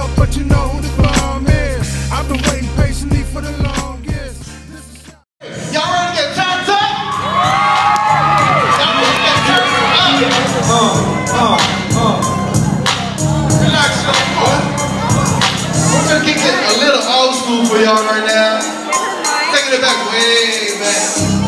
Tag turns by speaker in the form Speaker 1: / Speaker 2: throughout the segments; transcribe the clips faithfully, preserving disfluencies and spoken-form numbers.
Speaker 1: up, but you know who the bomb is. I've been waiting patiently for the longest.
Speaker 2: Y'all ready to get turned up? Y'all ready to get turned up? Uh, uh, uh. Relax, y'all, boy. We're gonna kick it a little old school for y'all right now. Taking it back way back.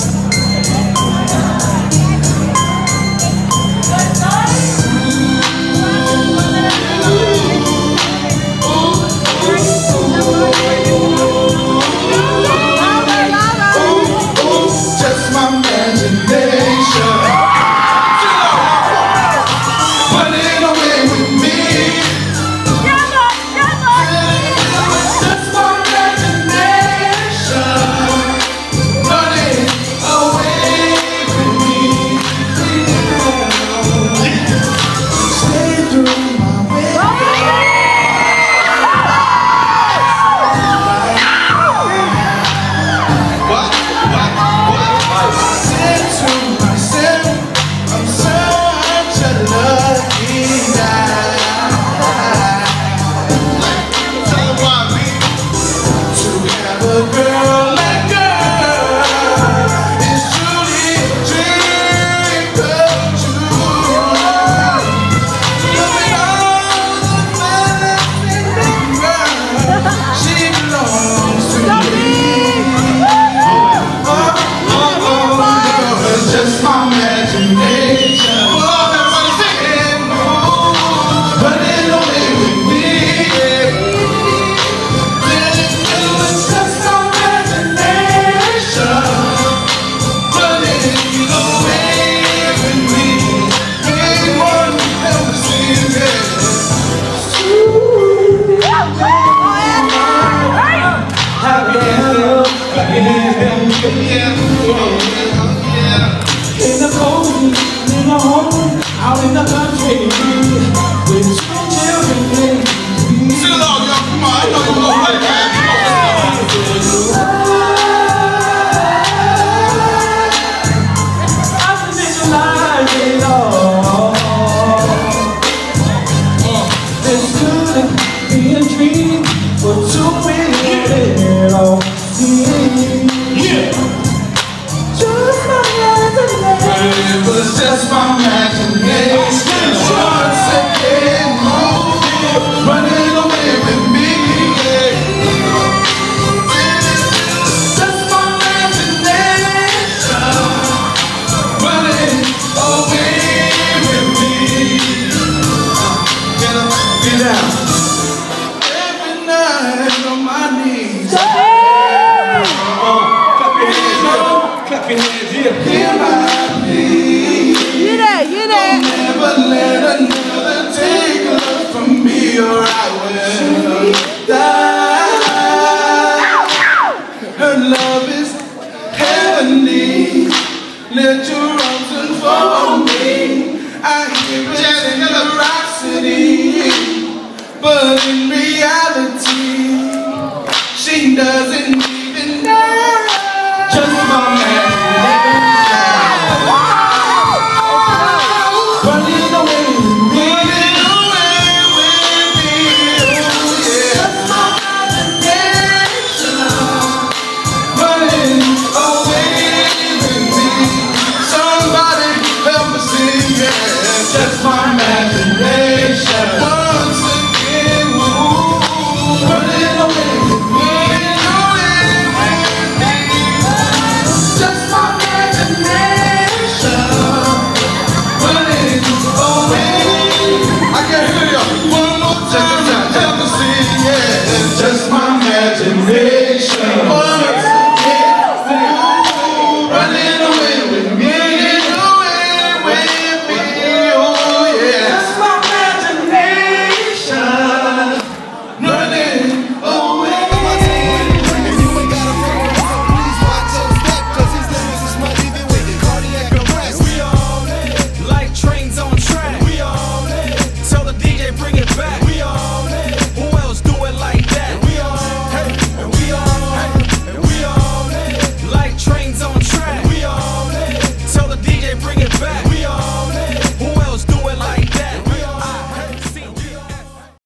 Speaker 1: Let your arms unfold me. I hear generosity, but in reality, she doesn't even know. Just my man.